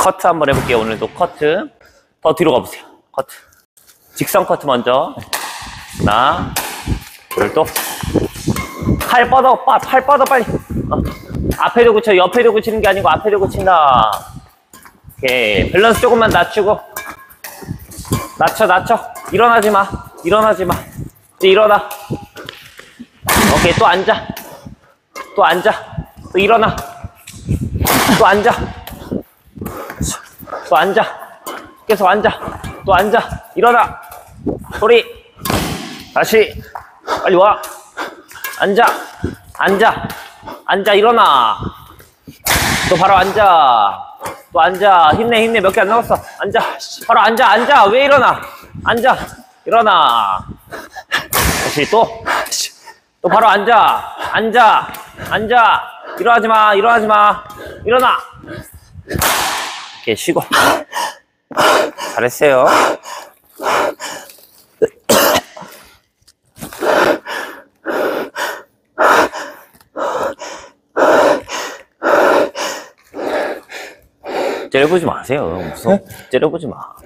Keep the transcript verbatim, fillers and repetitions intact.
커트 한번 해볼게요. 오늘도 커트. 더 뒤로 가보세요. 커트. 직선 커트 먼저. 하나, 둘, 또. 팔 뻗어, 빠, 팔 뻗어, 빨리. 어. 앞에도 붙여, 옆에도 붙이는 게 아니고 앞에도 붙인다. 오케이. 밸런스 조금만 낮추고. 낮춰, 낮춰. 일어나지 마. 일어나지 마. 이제 일어나. 오케이. 또 앉아. 또 앉아. 또 일어나. 또 앉아. 또 앉아. 계속 앉아. 또 앉아. 일어나. 소리. 다시. 빨리 와. 앉아. 앉아. 앉아. 일어나. 또 바로 앉아. 또 앉아. 힘내, 힘내. 몇 개 안 남았어. 앉아. 바로 앉아. 앉아. 왜 일어나? 앉아. 일어나. 다시 또. 또 바로 앉아. 앉아. 앉아. 일어나지 마. 일어나지 마. 일어나. 이렇게 쉬고. 잘했어요. 째려보지 마세요. 무서워. 째려보지 마.